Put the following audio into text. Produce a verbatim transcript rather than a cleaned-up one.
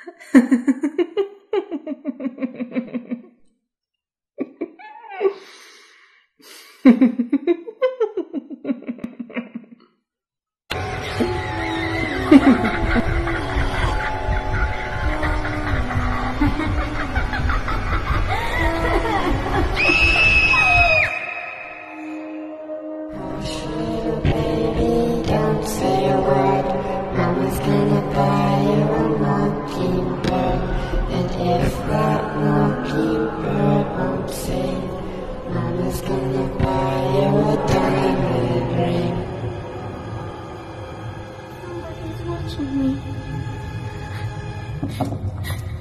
Don't say a word. Mama's gonna buy you a mockingbird. And if that mockingbird won't sing, Mama's gonna buy you a diamond ring. Somebody's watching me.